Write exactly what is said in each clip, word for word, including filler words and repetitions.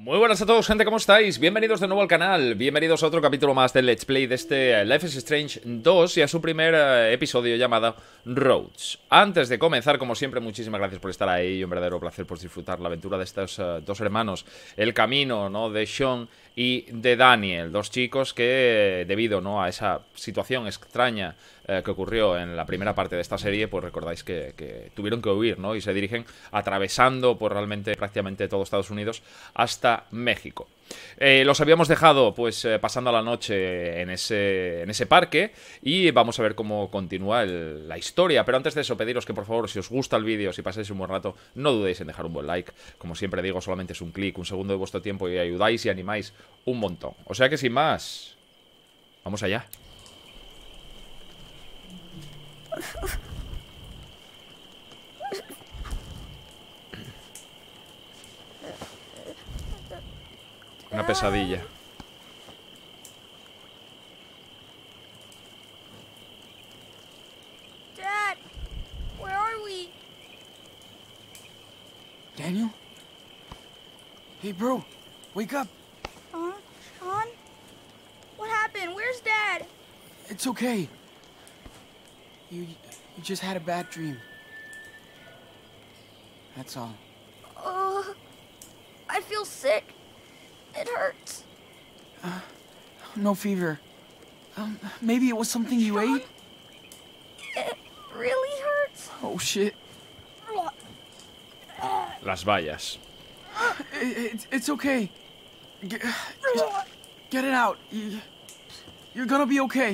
Muy buenas a todos, gente, ¿cómo estáis? Bienvenidos de nuevo al canal, bienvenidos a otro capítulo más del Let's Play de este Life is Strange dos y a su primer uh, episodio llamado Roads. Antes de comenzar, como siempre, muchísimas gracias por estar ahí y un verdadero placer por disfrutar la aventura de estos uh, dos hermanos, el camino, ¿no?, de Sean y de Daniel, dos chicos que, debido, ¿no?, a esa situación extraña eh, que ocurrió en la primera parte de esta serie, pues recordáis que, que tuvieron que huir, ¿no?, y se dirigen atravesando por realmente prácticamente todo Estados Unidos hasta México. Eh, los habíamos dejado pues eh, pasando la noche en ese, en ese parque y vamos a ver cómo continúa el, la historia. Pero antes de eso, pediros que por favor, si os gusta el vídeo, si pasáis un buen rato, no dudéis en dejar un buen like. Como siempre digo, solamente es un clic, un segundo de vuestro tiempo y ayudáis y animáis un montón. O sea que sin más, vamos allá. Una pesadilla. Dad, where are we? Daniel? Hey, bro, wake up. Huh? Sean? What happened? Where's Dad? It's okay. You, you just had a bad dream. That's all. Uh, I feel sick. It hurts. Uh, no fever. Um, maybe it was something you Sean? ate? It really hurts. Oh, shit. Las vallas. It, it, it's okay. Get, just get it out. You, you're gonna be okay.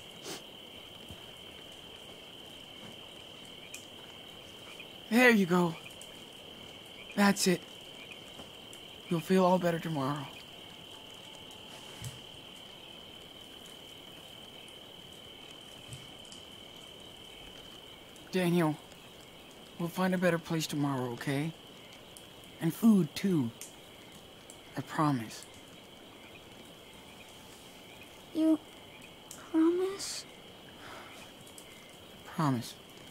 There you go. That's it. You'll feel all better tomorrow. Daniel, we'll find a better place tomorrow, okay? And food, too. I promise. You promise? Promise.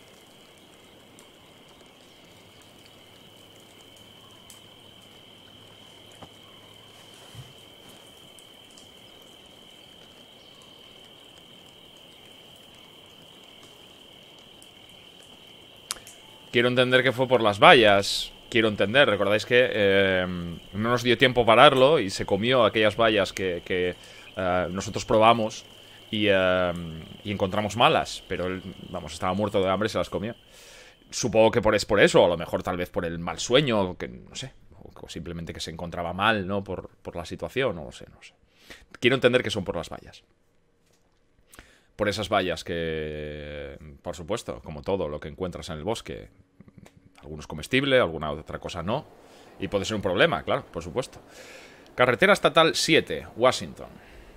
Quiero entender que fue por las vallas. Quiero entender, recordáis que eh, no nos dio tiempo a pararlo y se comió aquellas vallas que, que eh, nosotros probamos y, eh, y encontramos malas. Pero él, vamos, estaba muerto de hambre y se las comió. Supongo que por, es por eso, o a lo mejor tal vez por el mal sueño, que no sé. O simplemente que se encontraba mal, ¿no? Por, por la situación, no lo sé, no sé. Quiero entender que son por las vallas. Por esas vallas que, por supuesto, como todo lo que encuentras en el bosque, algunos comestibles, alguna otra cosa no. Y puede ser un problema, claro, por supuesto. Carretera Estatal siete, Washington.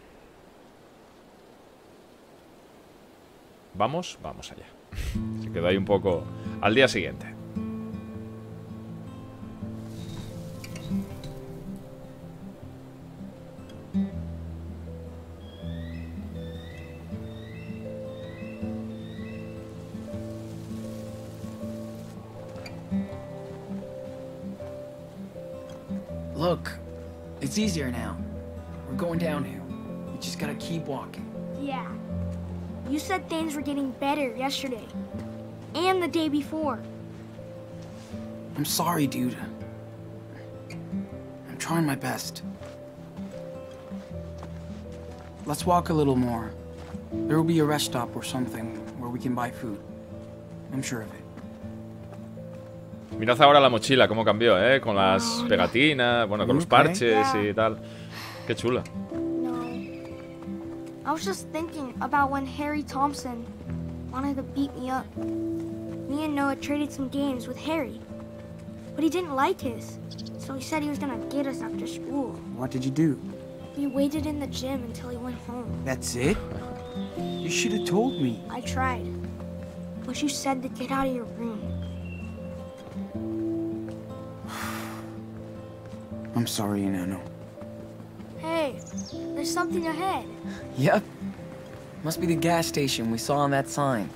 Vamos, vamos allá. Se quedó ahí un poco al día siguiente. Look, it's easier now. We're going downhill. We just gotta keep walking. Yeah. You said things were getting better yesterday. And the day before. I'm sorry, dude. I'm trying my best. Let's walk a little more. There will be a rest stop or something where we can buy food. I'm sure of it. Mirad ahora la mochila, cómo cambió, ¿eh? Con las pegatinas, bueno, con los parches y tal. Qué chula. No. I was just thinking about when Harry Thompson wanted to beat me up. Me and Noah traded some games with Harry. But he didn't like his. So he said he was gonna get us after school. What did you do? We waited in the gym until he went home. That's it? You should have told me. I tried. But you said to get out of your room. I'm sorry, Nano. Hey, there's something ahead. Yep. Must be the gas station we saw on that sign.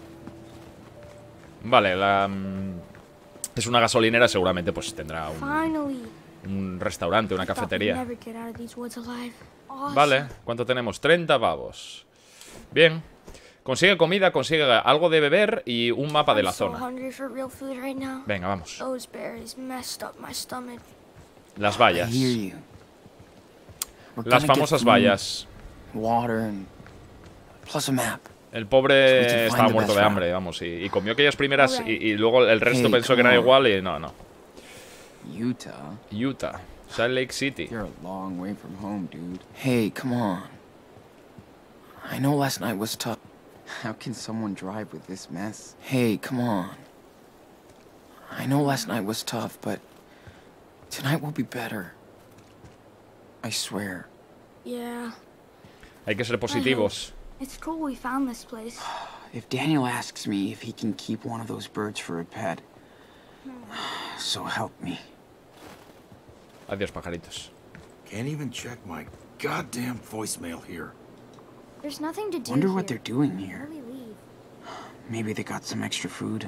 Vale, la... Es una gasolinera, seguramente pues tendrá un... Finally, un restaurante, una I thought we'd cafetería. never get out of these woods alive. Awesome. Vale, ¿cuánto tenemos? treinta pavos. Bien. Consigue comida, consigue algo de beber y un mapa de la I'm so zona. hungry for real food right now. Venga, vamos. Those berries messed up my stomach. Las I vallas. hear you. We're Las gonna get famosas food, vallas. Water and plus a map. El So we pobre can find estaba the muerto best de route. hambre, vamos. Y, y comió aquellas primeras y, Alright. y luego el resto Hey, pensó que come era on. igual y no, no. Utah. Utah. Salt Lake City. You're a long way from home, dude. Hey, come on. I know last night was tough. How can someone drive with this mess? Hey, come on. I know last night was tough, but tonight will be better. I swear. Yeah. Hay que ser positivos. It's cool we found this place. If Daniel asks me if he can keep one of those birds for a pet, so help me. Adiós, pajaritos. Can't even check my goddamn voicemail here. There's nothing to do Wonder here. what they're doing How here. do we leave? Maybe they got some extra food.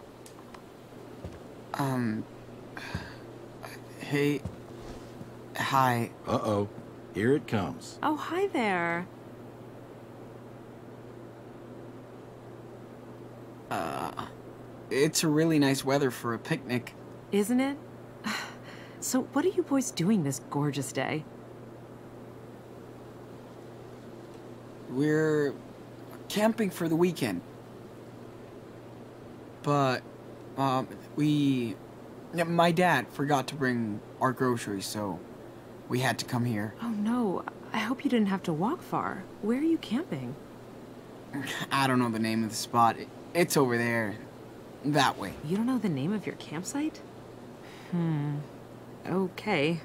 Um. Hey. Hi. Uh-oh. Here it comes. Oh, hi there. Uh. It's a really nice weather for a picnic. Isn't it? So, what are you boys doing this gorgeous day? We're camping for the weekend. But, um, we... yeah, my dad forgot to bring our groceries, so we had to come here. Oh no, I hope you didn't have to walk far. Where are you camping? I don't know the name of the spot. It- It's over there. That way. You don't know the name of your campsite? Hmm. Okay.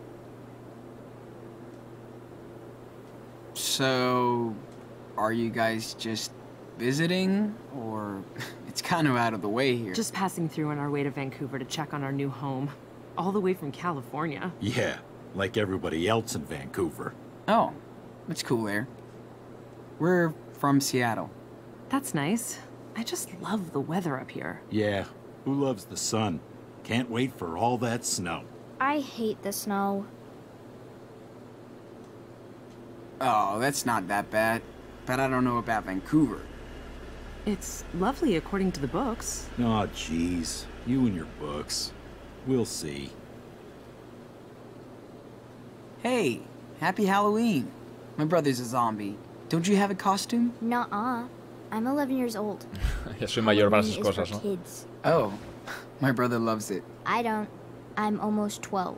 So, are you guys just visiting? Or it's kind of out of the way here? Just passing through on our way to Vancouver to check on our new home. All the way from California. Yeah, like everybody else in Vancouver. Oh, that's cool there. We're from Seattle. That's nice. I just love the weather up here. Yeah, who loves the sun? Can't wait for all that snow. I hate the snow. Oh, that's not that bad. But I don't know about Vancouver. It's lovely according to the books. Aw, jeez. You and your books. We'll see. Hey, happy Halloween. My brother's a zombie. Don't you have a costume? Nuh-uh. I'm eleven years old. Ya soy mayor para esas Halloween is cosas, for ¿no? kids. Oh, my brother loves it. I don't. I'm almost twelve.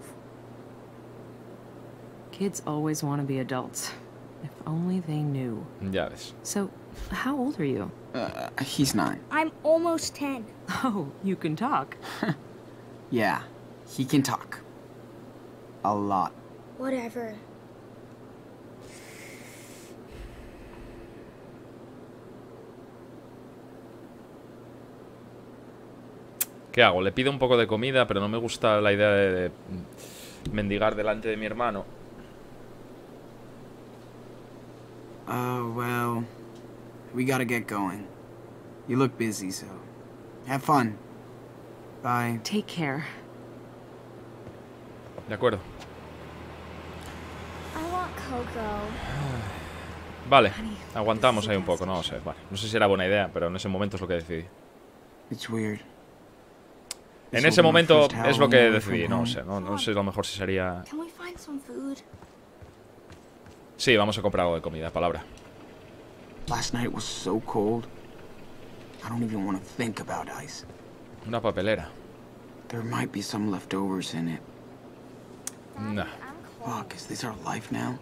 Kids always want to be adults. If only they knew. Ya ves. So, how old are you? Uh, he's nine. I'm almost ten. Oh, you can talk. Yeah, he can talk. A lot. Whatever. ¿Qué hago? Le pido un poco de comida, pero no me gusta la idea de, de mendigar delante de mi hermano. Oh, well, we gotta get going. You look busy, so have fun. Bye. Take care. De acuerdo. I want Coco. Vale, aguantamos ahí un poco, no lo sé. Vale. No sé si era buena idea, pero en ese momento es lo que decidí. It's weird. En ese momento es lo que decidí, no sé. No, no sé a lo mejor si sería... Can we find some food? Sí, vamos a comprar algo de comida, palabra. Last night was so cold. I don't even want to think about ice. Una papelera. There might be some leftovers in it. Nah. Fuck, is this our life now?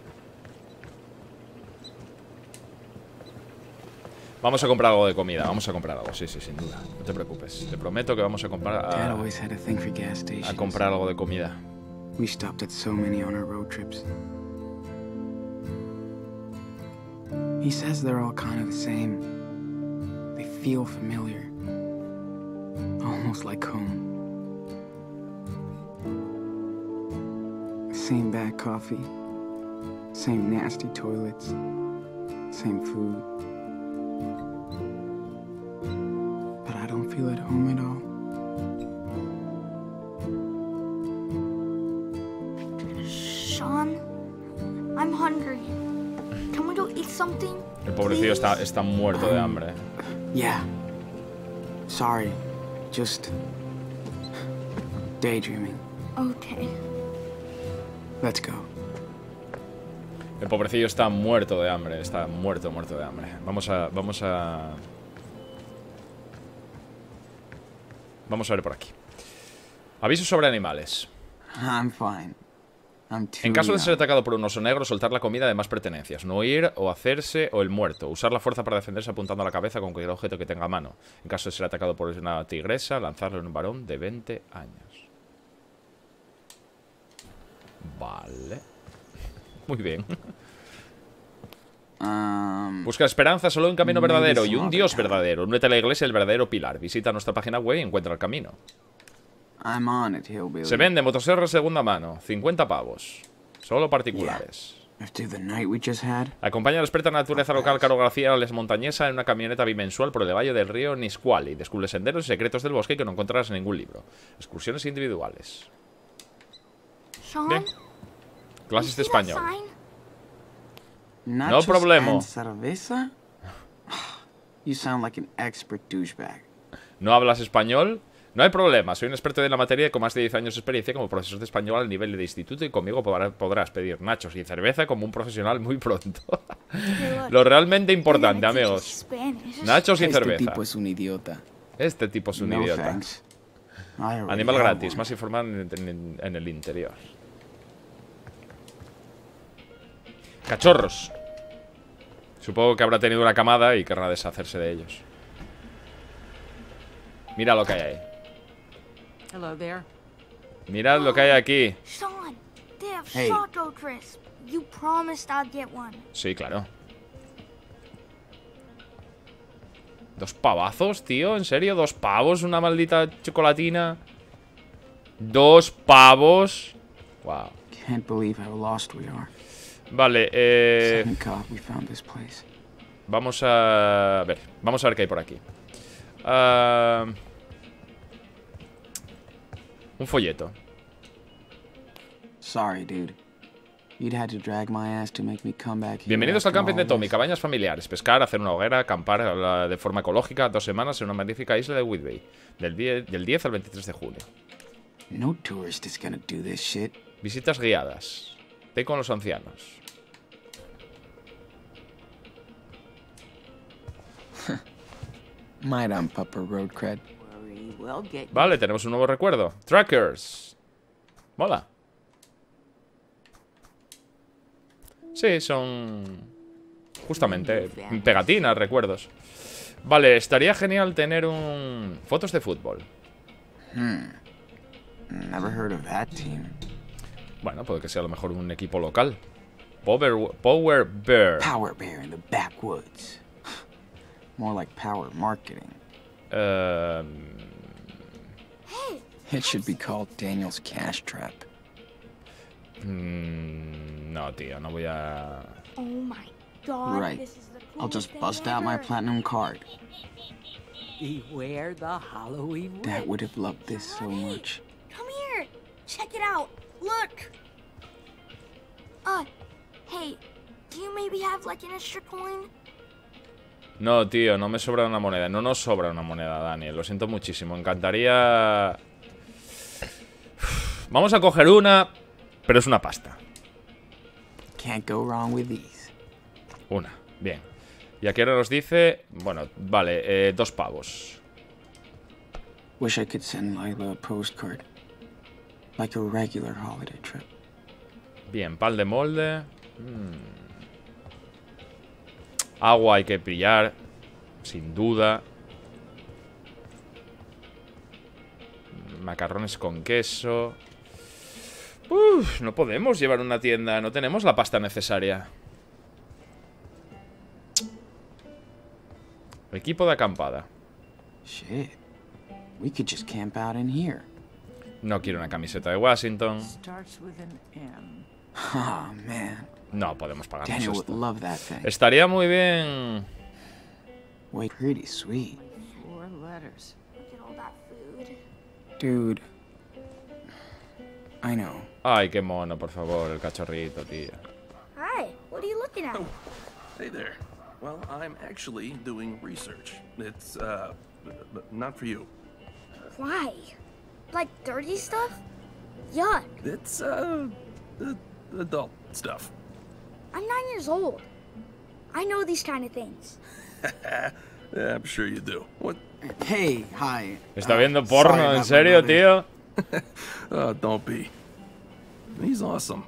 Vamos a comprar algo de comida, vamos a comprar algo, sí, sí, sin duda. No te preocupes. Te prometo que vamos a comprar Dad a, always had a thing for gas a stations. comprar algo de comida. We stopped at so many on our road trips. He says they're all kind of the same. They feel familiar. Almost like home. Same bad coffee. Same nasty toilets. Same food. But I don't feel at home at all. Sean, I'm hungry. Can we go eat something? El pobrecillo está, está muerto de hambre. Yeah. Sorry. Just daydreaming. Okay. Let's go. El pobrecillo está muerto de hambre. Está muerto, muerto de hambre. Vamos a... Vamos a... Vamos a ver por aquí. Aviso sobre animales. I'm fine. I'm too En caso de ser young. atacado por un oso negro, soltar la comida de más pertenencias. No huir o hacerse o el muerto. Usar la fuerza para defenderse apuntando a la cabeza con cualquier objeto que tenga a mano. En caso de ser atacado por una tigresa, lanzarlo en un varón de veinte años. Vale. Muy bien. Um, Busca esperanza, solo un camino Maybe verdadero y some un other Dios time. verdadero. Únete a la iglesia, el verdadero pilar. Visita nuestra página web y encuentra el camino. I'm on it, Hillbilly. Se vende motosierra segunda mano. cincuenta pavos. Solo particulares. After the night we just had, Acompaña a la experta en naturaleza local Caro García Les Montañesa en una camioneta bimensual por el valle del río Nisqually. Descubre senderos y secretos del bosque que no encontrarás en ningún libro. Excursiones individuales. Sean, Bien. you Clases de see that español. sign? nachos problemo. and cerveza? You sound like an expert douchebag. ¿No hablas español? No hay problema, soy un experto en la materia con más de diez años de experiencia como profesor de español al nivel de instituto y conmigo podrá- podrás pedir nachos y cerveza como un profesional muy pronto. Hey, look, Lo realmente you're importante, gonna teach us amigos. Spanish. Nachos y Este cerveza. tipo es un idiota. Este tipo es un no idiota. thanks. I already Animal have gratis, one. más información en, en- en el interior. Cachorros. Supongo que habrá tenido una camada y querrá deshacerse de ellos. Mira lo que hay ahí. Hello there. Mirad lo que hay aquí. Sean, they have Hey. Choco Crisp. You promised I'd get one. Sí, claro. ¿Dos pavazos, tío? ¿En serio? ¿Dos pavos? ¿Una maldita chocolatina? ¿Dos pavos? Wow. Can't believe how lost we are. Vale, eh... Thank God we found this place. Vamos a ver. Vamos a ver qué hay por aquí. Ah, un folleto. Sorry, dude. You'd had to drag my ass to make me come back here. Bienvenidos al after camping de all Tommy. this. Cabañas familiares. Pescar, hacer una hoguera, acampar eh, de forma ecológica dos semanas en una magnífica isla de Whidbey. Del, die- del diez al veintitrés de julio. No tourist is gonna do this shit. Visitas guiadas. Té con los ancianos. Might on Pupper Road cred. Worry, we'll get Vale, tenemos un nuevo recuerdo. Trackers. Mola. Sí, son... Justamente, pegatinas, recuerdos. Vale, estaría genial tener un... Fotos de fútbol. Never heard of that team. Bueno, puede que sea a lo mejor un equipo local. Power, Power Bear. Power Bear in the backwoods. More like power marketing. Eh, It should be called Daniel's Cash Trap. mm, no, tío, no voy a... Oh my god, Right. this is the coolest I'll just thing bust out my ever. platinum card. beware the Halloween Dad would have loved this so much. Come here. Check it out. Look. Uh, hey, do you maybe have like an extra coin? No, tío, no me sobra una moneda. No nos sobra una moneda, Daniel. Lo siento muchísimo. Encantaría... Vamos a coger una, pero es una pasta. Can't go wrong with these. Una, bien. Y aquí ahora nos dice... Bueno, vale, eh, dos pavos. Wish I could send Lila a postcard. Like a regular holiday trip. Bien, pal de molde. Mm. Agua hay que pillar. Sin duda. Macarrones con queso. Uf, no podemos llevar una tienda. No tenemos la pasta necesaria. Equipo de acampada. Shit. We could just camp out in here. No quiero una camiseta de Washington. starts with an M. Oh, man. No podemos pagarnos Daniel would esto. love that thing. Estaría muy bien. Wait, pretty sweet. Four letters. Look at all that food. Dude. I know. Ay, qué mono, por favor, el cachorrito, tío. Hi, what are you looking at? Oh, hey there. Well, I'm actually doing research. It's, uh, not for you. Why? Like dirty stuff? Yuck. It's, uh, adult stuff. I'm nine years old. I know these kind of things. Yeah, I'm sure you do. What? Hey, hi. ¿Está Uh, viendo sorry porno? about ¿En my serio, brother. tío? Oh, don't be. He's awesome.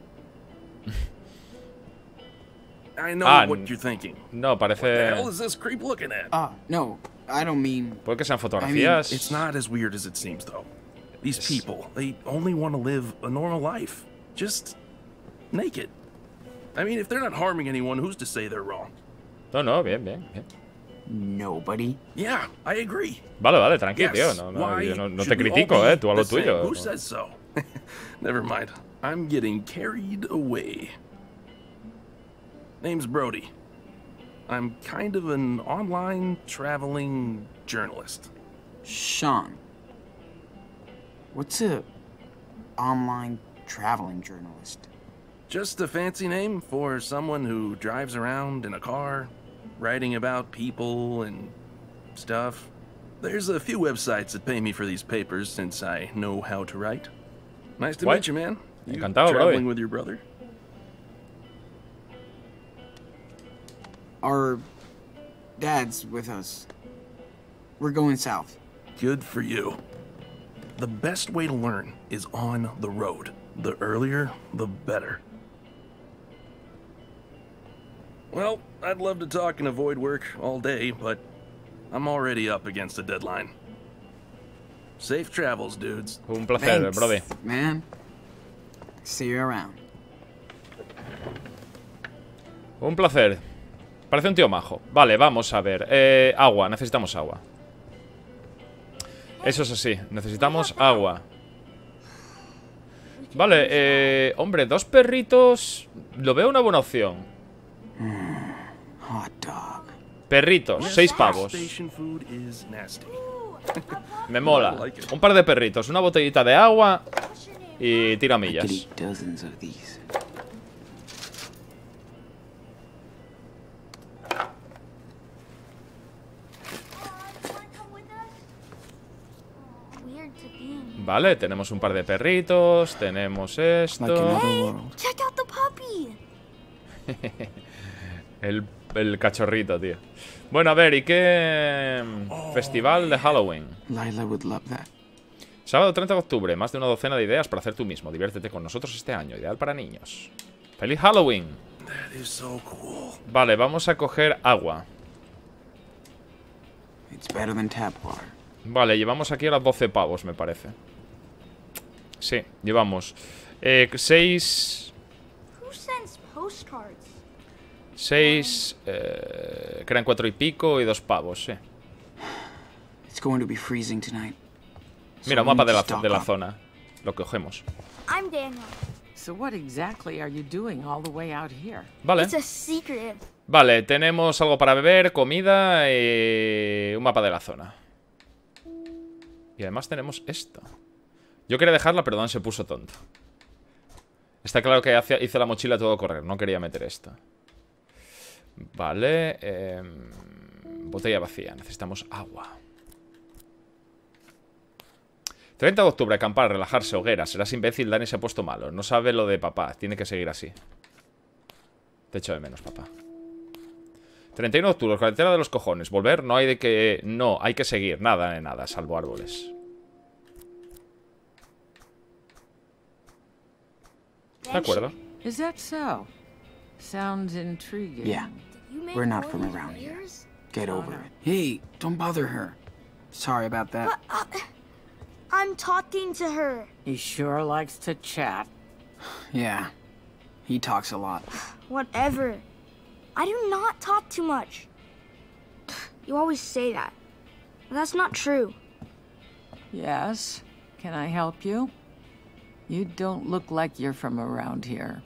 I know Ah, what you're thinking. No, What the hell parece... is this creep looking at? Ah, no, I don't mean. Puede que sean fotografías. It's not as weird as it seems, though. These people, they only want to live a normal life. Just naked. I mean, if they're not harming anyone, who's to say they're wrong? No, no, bien, bien, bien. Nobody. Yeah, I agree. Vale, vale, tranqui, Yes. tío. No, no, Why yo no, no te should we all critico, be eh. Tú a lo the same? tuyo. Who says so? Never mind. I'm getting carried away. Name's Brody. I'm kind of an online traveling journalist. Sean. What's a online traveling journalist? Just a fancy name for someone who drives around in a car, writing about people and stuff. There's a few websites that pay me for these papers since I know how to write. Nice to What? meet you, man. You Encantado, traveling Brody. with your brother? Our dad's with us. We're going south. Good for you. The best way to learn is on the road. The earlier, the better. Well, I'd love to talk and avoid work all day, but I'm already up against a deadline. Safe travels, dudes. Un placer, Thanks, Brody. man. See you around. Un placer. Parece un tío majo. Vale, vamos a ver. Eh, agua, necesitamos agua. Eso es así, necesitamos agua. Vale, eh... hombre, dos perritos... Lo veo una buena opción. Hot dog. Perritos, seis pavos. Station food is nasty. Me mola. Un par de perritos, una botellita de agua y I could tiramillas. eat dozens of these. Weird to be in. Vale, tenemos un par de perritos, tenemos Like esto. another Hey, world. check out the puppy. El, el cachorrito, tío. Bueno, a ver, ¿y qué...? Festival de Halloween. Lila would love that. Sábado treinta de octubre, más de una docena de ideas para hacer tú mismo. Diviértete con nosotros este año, ideal para niños. ¡Feliz Halloween! That is so cool. Vale, vamos a coger agua. It's better than tap water. Vale, llevamos aquí ahora doce pavos, me parece. Sí, llevamos eh, seis... Who sends postcards? Seis... Eh, que eran cuatro y pico y dos pavos, sí. It's going to be freezing tonight. Mira, un So we mapa need de to la, stock de la up. zona. Lo cogemos. I'm Daniel. So what exactly are you doing all the way out here? Vale. It's a secret. Vale, tenemos algo para beber, comida y un mapa de la zona. Y además tenemos esto. Yo quería dejarla, pero Dan se puso tonto. Está claro que hace- hice la mochila todo correr, no quería meter esto. Vale, eh, botella vacía, necesitamos agua. treinta de octubre, acampar, relajarse, hoguera. Serás imbécil, Dani se ha puesto malo. No sabe lo de papá, tiene que seguir así. Te echo de menos, papá. treinta y uno de octubre, carretera de los cojones. Volver, no hay de que... No, hay que seguir. Nada de nada, salvo árboles. De acuerdo. Is that so? Sounds intriguing. Yeah, You make We're not all from these around here. beers? get Oh, over no. it. Hey, don't bother her. Sorry about that. But, uh, I'm talking to her. He sure likes to chat. Yeah, he talks a lot. Whatever. I do not talk too much. You always say that. But that's not true. Yes. Can I help you? You don't look like you're from around here.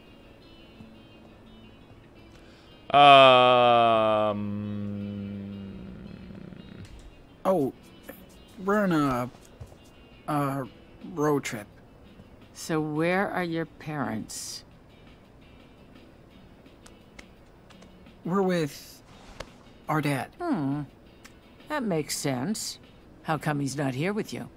Um, Oh, we're on a, a road trip. So where are your parents? We're with our dad. Hmm. That makes sense. How come he's not here with you?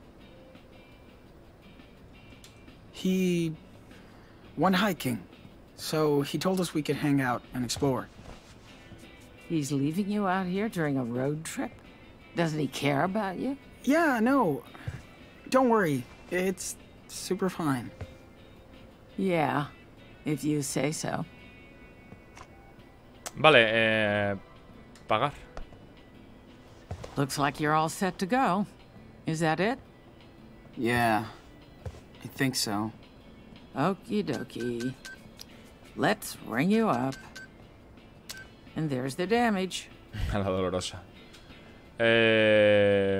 He went hiking, so he told us we could hang out and explore. He's leaving you out here during a road trip? Doesn't he care about you? Yeah, no. Don't worry. It's super fine. Yeah, if you say so. Vale, eh... pagar. Looks like you're all set to go. Is that it? Yeah, I think so. Okie dokie. Let's ring you up. And there's the damage. A la dolorosa. Eh...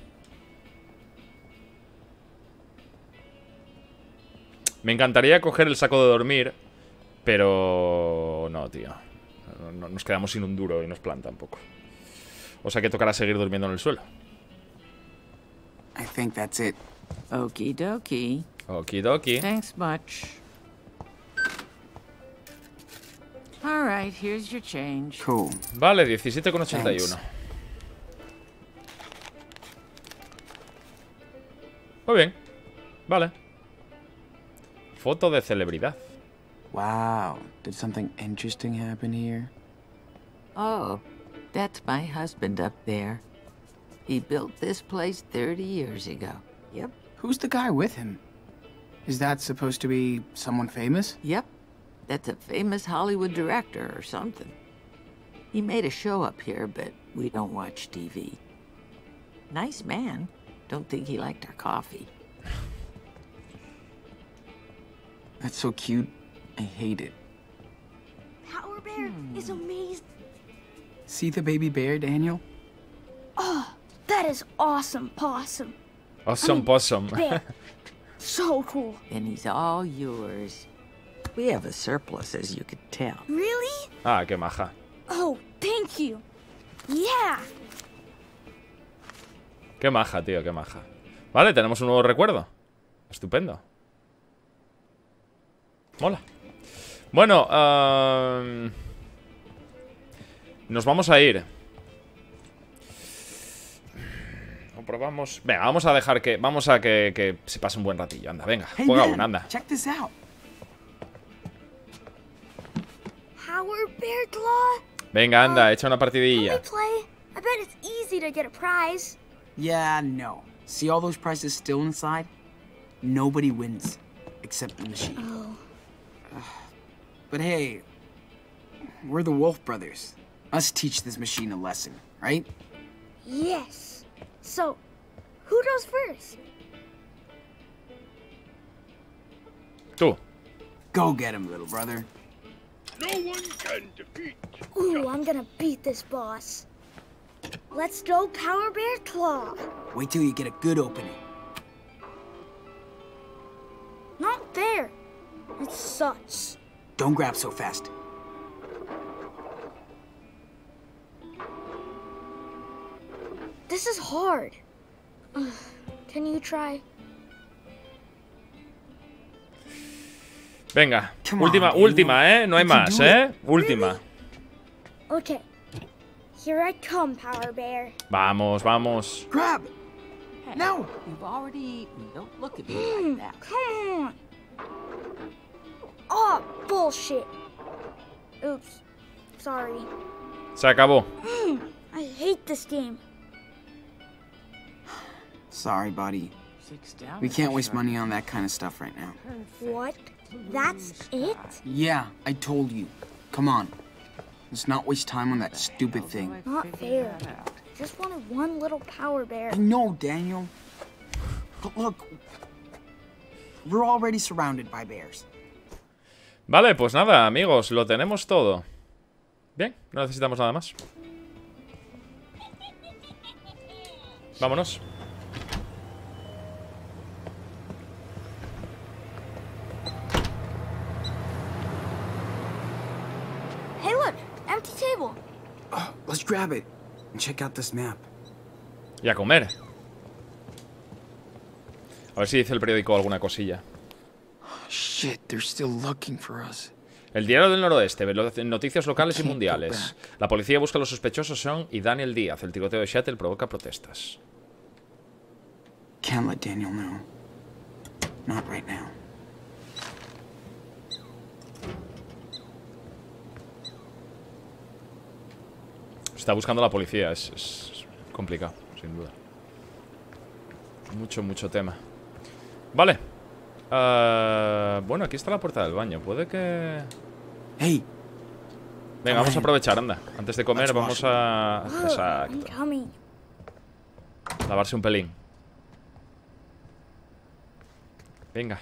Me encantaría coger el saco de dormir, pero no, tío. No, no, nos quedamos sin un duro y nos plan tampoco. O sea que tocará seguir durmiendo en el suelo. I think that's it. Okie dokie. Okidoki. Thanks much. All right, here's your change. Cool. Vale, diecisiete con ochenta y uno. Muy bien. Vale. Foto de celebridad. Wow. Did something interesting happen here? Oh, that's my husband up there. He built this place thirty years ago. Yep, Who's the guy with him? Is that supposed to be someone famous? yep. That's a famous Hollywood director or something. He made a show up here, but we don't watch T V. Nice man. Don't think he liked our coffee. That's so cute. I hate it. Power Bear is amazing. See the baby bear, Daniel? Oh, that is awesome, Possum. Awesome possum. Bear. So cool. And he's all yours. We have a surplus, as you could tell. Really? Ah, qué maja. Oh, thank you. Yeah. Qué maja, tío, qué maja. Vale, tenemos un nuevo recuerdo. Estupendo. Mola. Bueno, uh... nos vamos a ir. O probamos. Venga, vamos a dejar que. Vamos a que, que se pase un buen ratillo. Anda, venga, Hey, juega man, una, anda. check this out. Power Bear Claw? Venga, anda, echa una Can we partidilla. play? I bet it's easy to get a prize. Yeah, no. See all those prizes still inside? Nobody wins. Except the machine. Oh. But hey, we're the Wolf Brothers. Us teach this machine a lesson, right? Yes. So, who goes first? Tú. Go get him, little brother. Ooh, I'm gonna beat this boss. Let's go, Power Bear Claw. Wait till you get a good opening. Not there. It sucks. Don't grab so fast. This is hard. Ugh, can you try? Venga, Come on, última, Daniel. última, eh. No hay You can más, do eh. Última. Okay. Here I come, Power Bear. Vamos, vamos. Grab! Hey, No. You've already eaten. Don't look at me Mm, like that. come on. Oh, bullshit. Oops. Sorry. Se acabó. Mm, I hate this game. Sorry, buddy. Six down. We can't waste money on that kind of stuff right now. What? That's it? Yeah, I told you. Come on. Let's not waste time on that stupid thing. Not fair. Just wanted one little Power Bear. I know, Daniel. But look, we're already surrounded by bears. Vale, pues nada, amigos, lo tenemos todo. Bien, no necesitamos nada más. Vámonos. Hey, look! Empty table. Oh, let's grab it and check out this map. Y a comer. A ver si dice el periódico alguna cosilla. Shit, they're still looking for us. El Diario del Noroeste, velo- noticias locales y mundiales. La policía busca a los sospechosos Sean y Daniel Díaz. El tiroteo de Seattle provoca protestas. Can't let Daniel know. Not right now. Está buscando la policía, es, es complicado, sin duda. Mucho, mucho tema. Vale. Uh, bueno, aquí está la puerta del baño. Puede que... Hey. Venga, vamos a aprovechar, anda. Antes de comer vamos a... I'm Exacto. coming. Lavarse un pelín. Venga.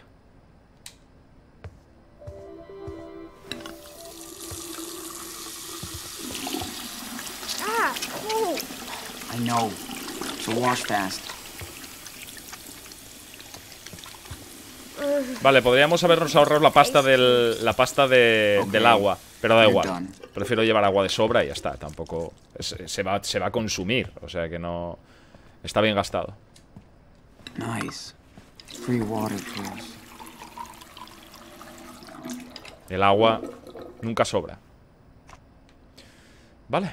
Ah, cool. I know. So wash fast. Vale, podríamos habernos ahorrado la pasta del, la pasta de, Ok. del agua, pero da You're igual. done. Prefiero llevar agua de sobra y ya está. Tampoco es- se va, se va a consumir, o sea que no está bien gastado. Nice. Free water for us. El agua nunca sobra. Vale.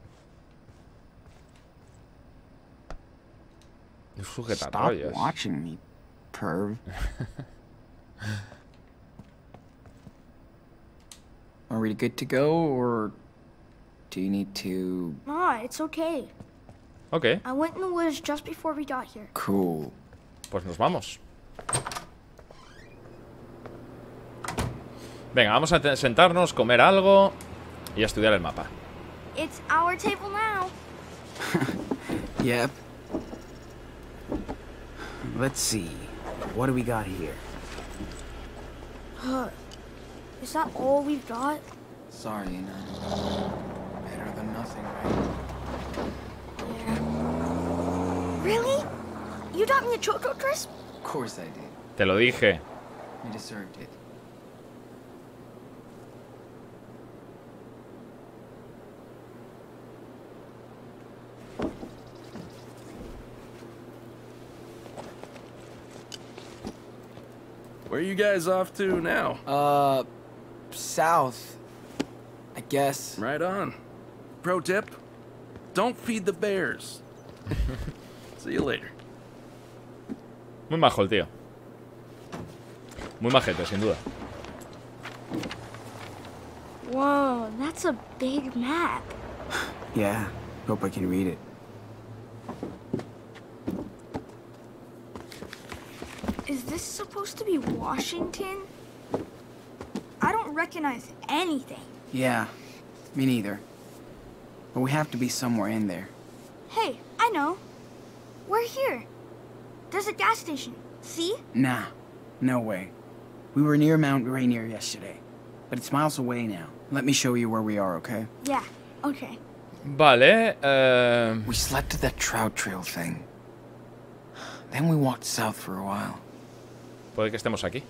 Sujetar Stop rollos. watching me, perv. Are we good to go, or do you need to... Nah, it's okay. Ok, I went in the woods just before we got here. Cool. pues nos vamos. Venga, vamos a te- sentarnos, comer algo y a estudiar el mapa. It's our table now. Yep. Let's see. What do we got here? Huh. Is that all we've got? Sorry, no. Better than nothing, right? Yeah. Really? You got me a Choco Crisp? Of course I did. Te lo dije. You deserved it. Where are you guys off to now? Uh, south. I guess. Right on. Pro tip, don't feed the bears. See you later. Muy majo el tío. Muy majete, sin duda. Whoa, that's a big map. Yeah. Hope I can read it. Is this supposed to be Washington? I don't recognize anything. Yeah. Me neither. But we have to be somewhere in there. Hey, I know. We're here. There's a gas station. See? Nah. No way. We were near Mount Rainier yesterday. But it's miles away now. Let me show you where we are, okay? Yeah, okay. Vale, eh... We slept at that trout trail thing. Then we walked south for a while. puede que estemos aquí.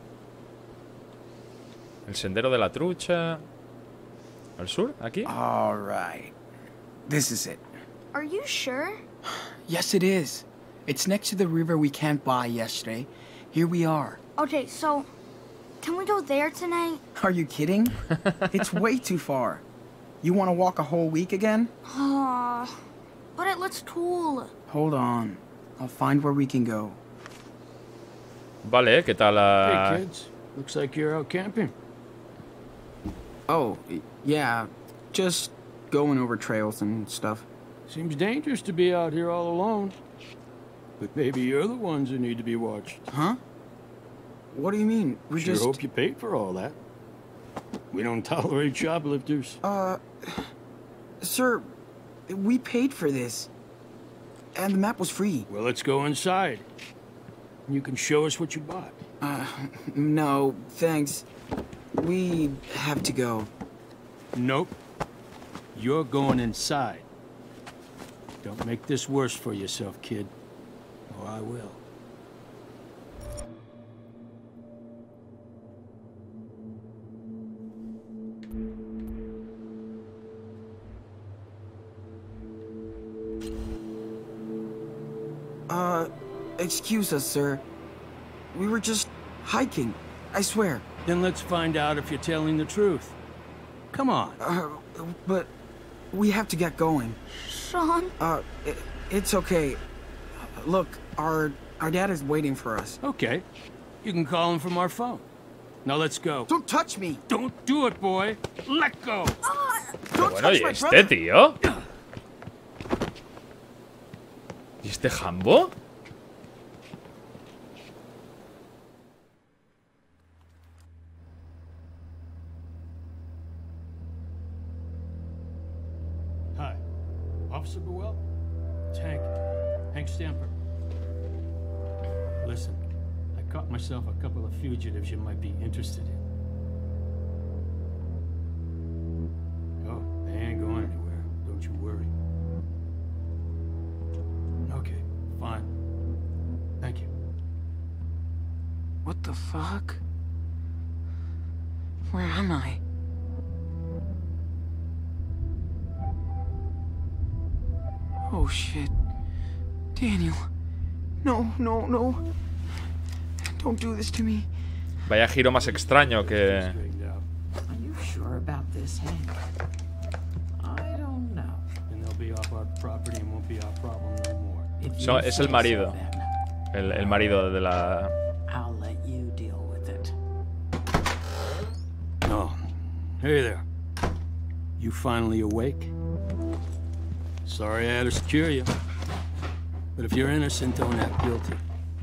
El sendero de la trucha. ¿Al sur? ¿Aquí? All right. This is it. Are you sure? Yes, it is. It's next to the river we camped by yesterday. Here we are. Okay, so can we go there tonight? Are you kidding? It's way too far. You want to walk a whole week again? Aw, but it looks cool. Hold on. I'll find where we can go. Vale, ¿qué tal? ah? Hey, kids. Looks like you're out camping. Oh, y- yeah. Just going over trails and stuff. Seems dangerous to be out here all alone. But maybe you're the ones who need to be watched. Huh? What do you mean? We Sure just... hope you paid for all that. We don't tolerate shoplifters. Uh... Sir, we paid for this. And the map was free. Well, let's go inside. You can show us what you bought. Uh, no, thanks. We have to go. Nope. You're going inside. Don't make this worse for yourself, kid. Or I will. Uh, excuse us, sir. We were just hiking. I swear. Then let's find out if you're telling the truth. Come on. Uh, but we have to get going. Sean? Uh, it, it's okay. Look, our our dad is waiting for us. Okay. You can call him from our phone. Now let's go. Don't touch me. Don't do it, boy. Let go. Don't Bueno, touch ¿y my este brother. tío? ¿Y este jambo? Hi. Officer Burwell? It's Hank. Hank Stamper. Listen, I caught myself a couple of fugitives you might be interested in. Oh, they ain't going anywhere. Don't you worry. Okay, fine. Thank you. What the fuck? Where am I? Oh shit. Daniel. No, no, no. Don't do this to me. Vaya giro más extraño que... Straightened out. Are you sure about this, Hank? I don't know. Then they'll be off our property and won't be our problem no more. If So, you es say el marido. so, then El, el marido de la... I'll let you deal with it. Oh, hey there. You finally awake? Sorry I had to secure you. But if you're innocent, don't act guilty.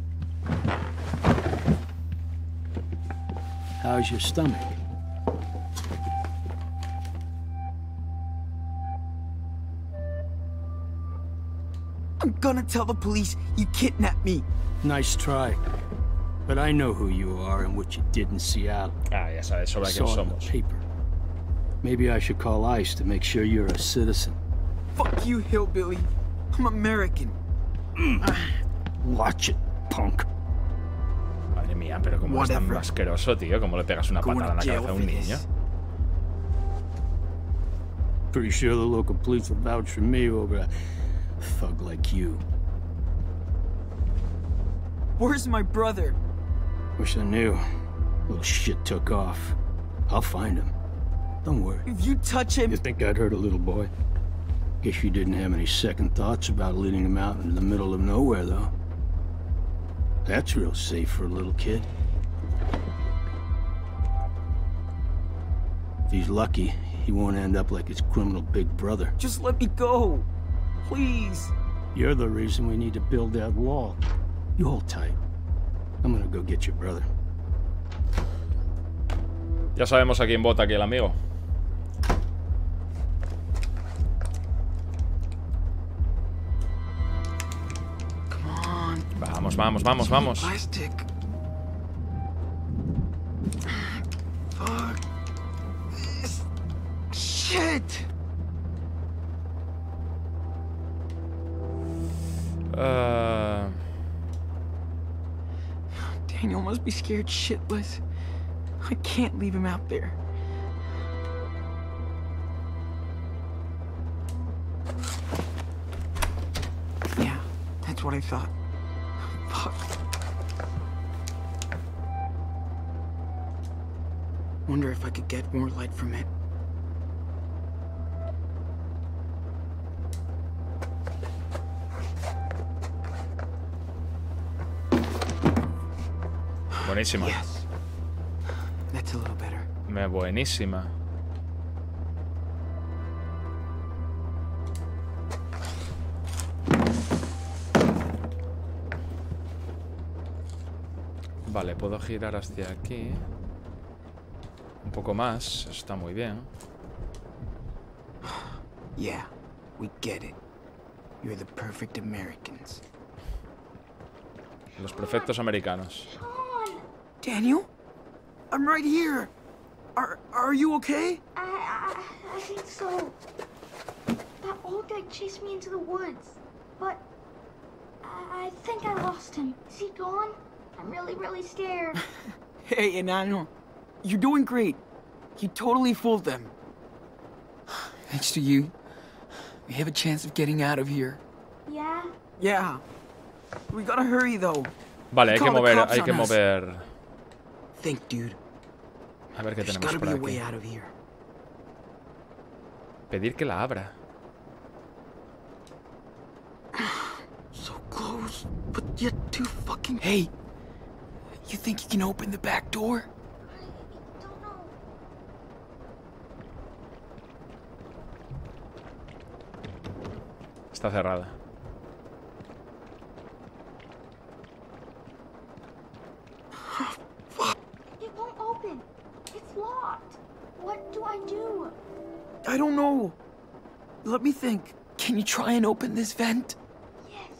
How's your stomach? I'm gonna tell the police you kidnapped me. Nice try. But I know who you are and what you did in Seattle. Ah, ya sabes sobre I quién saw it in the somos. paper. Maybe I should call ICE to make sure you're a citizen. Fuck you, hillbilly. I'm American. Watch it, punk. Madre mía, pero como es tan Whatever. asqueroso, tío. Como le pegas una Going patada en la to jail cabeza a for un niño. this. Pretty sure the local police will vouch for me over a thug like you. Where's my brother? Wish I knew. Little shit took off. I'll find him. Don't worry. If you touch him... You think I'd hurt a little boy? Guess you didn't have any second thoughts about leading him out into the middle of nowhere, though. That's real safe for a little kid. If he's lucky, he won't end up like his criminal big brother. Just let me go. Please. You're the reason we need to build that wall. You hold tight. I'm gonna go get your brother. Ya sabemos a quién vota aquí el amigo. Come on. Vamos, vamos, vamos, vamos. Plastic. Fuck. This shit. Uh... Daniel must be scared shitless. I can't leave him out there. Yeah, that's what I thought. Fuck. Wonder if I could get more light from it. Buenísima. Yes. That's a little better. Me buenísima. Vale, puedo girar hacia aquí. Un poco más, eso está muy bien. Yeah, we get it. You're the perfect Americans. Los perfectos americanos. Daniel? I'm right here. Are are you okay? I, I, I think so. That old guy chased me into the woods, but I, I think I lost him. Is he gone? I'm really, really scared. Hey, Enano. You're doing great. You totally fooled them. Thanks to you, we have a chance of getting out of here. Yeah? Yeah. We gotta hurry, though. Vale, hay que Call the mover, cops hay que on us. mover. think, dude. A ver qué There's tenemos gotta por be a way aquí. out of here. Pedir que la abra. So close, but yet too fucking. Hey, you think you can open the back door? I don't know. Está cerrada. It won't open. It's locked. What do I do? I don't know. Let me think. Can you try and open this vent? Yes.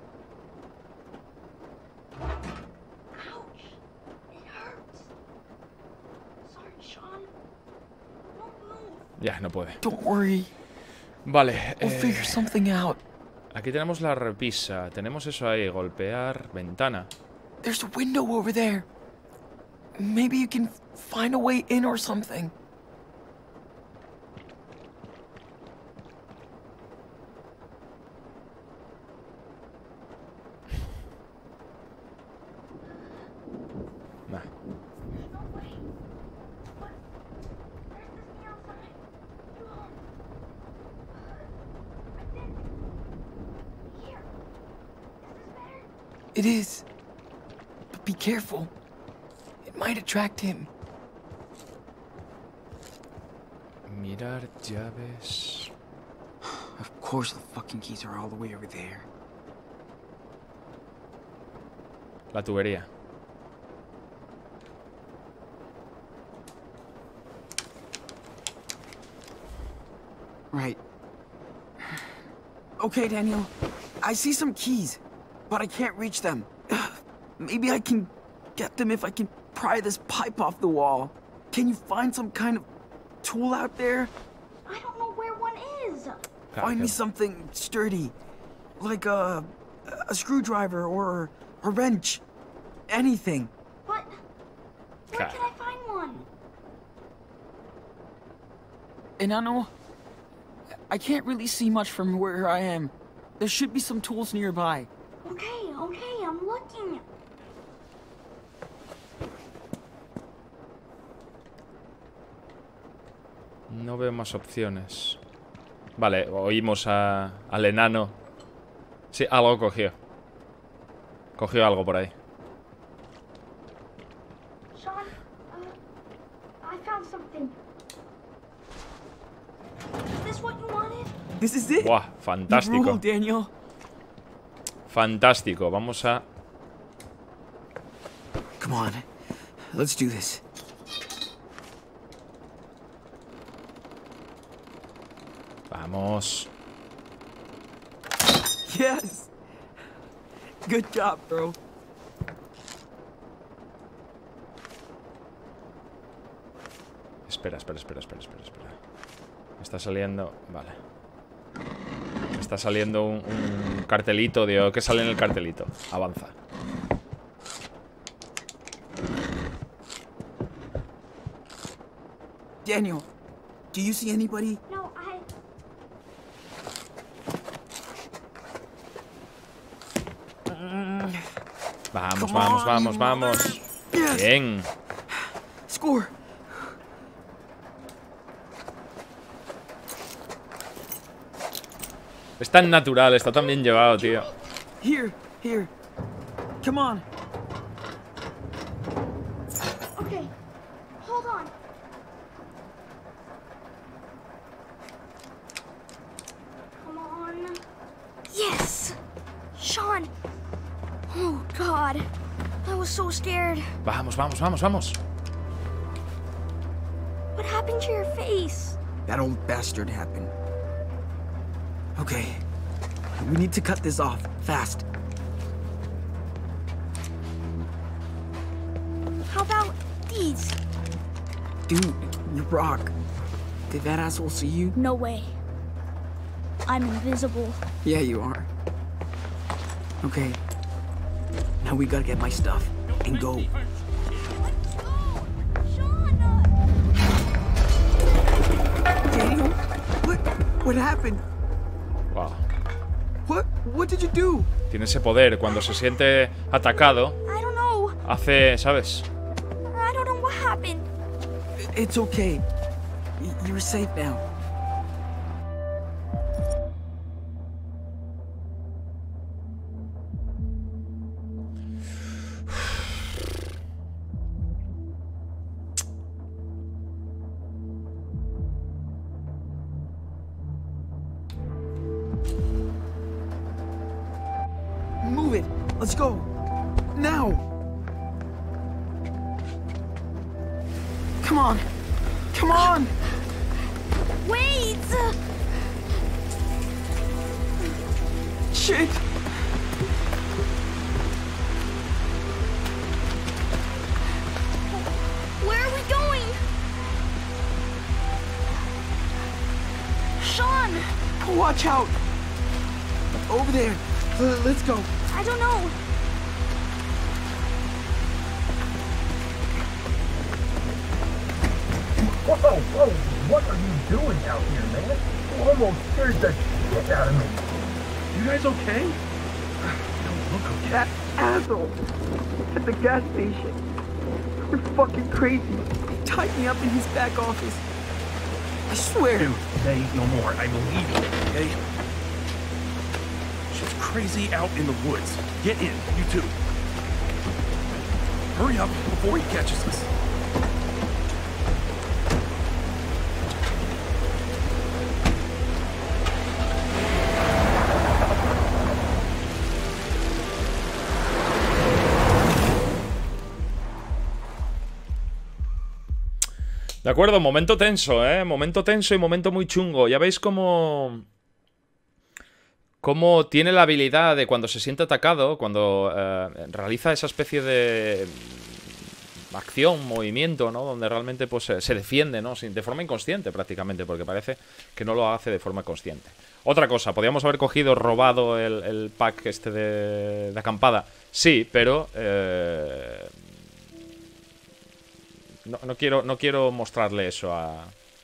Ouch. It hurts. Sorry, Sean. Don't move. Ya, no puede. Don't worry. Vale. We'll eh, figure something out. Aquí tenemos la repisa. Tenemos eso ahí. Golpear. Ventana. There's a window over there. Maybe you can find a way in or something. Nah. No way. What? There's this thing outside. Look. Right there. Here. Is this better? It is. But be careful. It might attract him. Mirar llaves. Of course the fucking keys are all the way over there. La tubería. Right. Okay, Daniel. I see some keys, but I can't reach them. Maybe I can get them if I can pry this pipe off the wall. Can you find some kind of tool out there? I don't know where one is. Find me something sturdy, like a, a screwdriver or a wrench. Anything. But where Okay. can I find one? Enano, I can't really see much from where I am. There should be some tools nearby. Okay, okay, I'm looking. No veo más opciones. Vale, oímos a, al enano. Sí, algo cogió. Cogió algo por ahí. Sean, uh, I found something. Is this what you wanted? This is it. Buah, You fantástico. ruled, Daniel. Fantástico. Vamos a... Come on, let's do this. Vamos. Yes. Good job, bro. Espera, espera, espera, espera, espera, espera. Me está saliendo... Vale. Me está saliendo un, un cartelito. Digo, ¿qué sale en el cartelito? Avanza. Daniel, do you see anybody? No, I. Vamos, Come vamos, on, vamos, you vamos. Yes. Bien. Score. Es tan natural, está tan bien llevado, tío. Here, here. Come on. Okay, hold on. Come on. Yes! Sean! Oh, God. I was so scared. Vamos, vamos, vamos, vamos. What happened to your face? That old bastard happened. Okay. We need to cut this off, fast. How about these? Dude, you rock. Did that asshole see you? No way. I'm invisible. Yeah, you are. Okay. Now we gotta get my stuff and go. Daniel? What? What happened? Wow. What? What did you do? Tiene ese poder. Cuando se siente atacado, I don't know. hace, ¿sabes? I happened? It's okay. Y- You're safe now. Move it. Let's go. Now. Come on. Come on. Wait! Shit. Where are we going? Sean! Watch out. Over there. Uh, let's go. I don't know. Whoa, whoa, what are you doing out here, man? You almost scared the shit out of me. You guys okay? You don't look okay. That asshole at the gas station. You're fucking crazy. He tied me up in his back office. I swear. Dude, say no more. I believe you, okay? She's crazy out in the woods. Get in, you two. Hurry up before he catches us. De acuerdo, momento tenso, ¿eh? Momento tenso y momento muy chungo. Ya veis cómo... Cómo tiene la habilidad de cuando se siente atacado, cuando eh, realiza esa especie de acción, movimiento, ¿no? Donde realmente pues, se defiende, ¿no? De forma inconsciente prácticamente, porque parece que no lo hace de forma consciente. Otra cosa, podríamos haber cogido, robado el, el pack este de, de acampada. Sí, pero... Eh, no, no, quiero, no quiero mostrarle eso a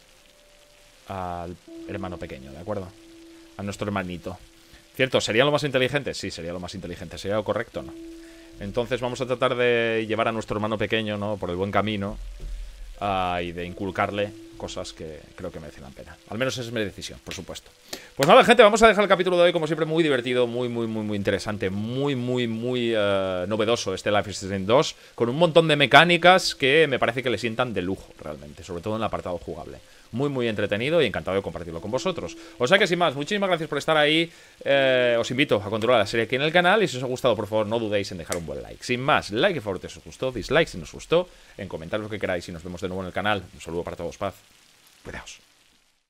al hermano pequeño, ¿de acuerdo? A nuestro hermanito. ¿Cierto? ¿Sería lo más inteligente? Sí, sería lo más inteligente. ¿Sería lo correcto? No. Entonces vamos a tratar de llevar a nuestro hermano pequeño, ¿no? Por el buen camino uh, y de inculcarle cosas que creo que merecen la pena. Al menos esa es mi decisión, por supuesto. Pues nada, gente, vamos a dejar el capítulo de hoy como siempre muy divertido, muy, muy, muy, muy interesante, muy, muy, muy uh, novedoso este Life is Strange dos, con un montón de mecánicas que me parece que le sientan de lujo, realmente, sobre todo en el apartado jugable. Muy, muy entretenido y encantado de compartirlo con vosotros. O sea que sin más, muchísimas gracias por estar ahí. Eh, os invito a controlar la serie aquí en el canal y si os ha gustado, por favor, no dudéis en dejar un buen like. Sin más, like por favor si os gustó, dislike si nos gustó, en comentarios lo que queráis y nos vemos de nuevo en el canal. Un saludo para todos, paz. Cuidaos.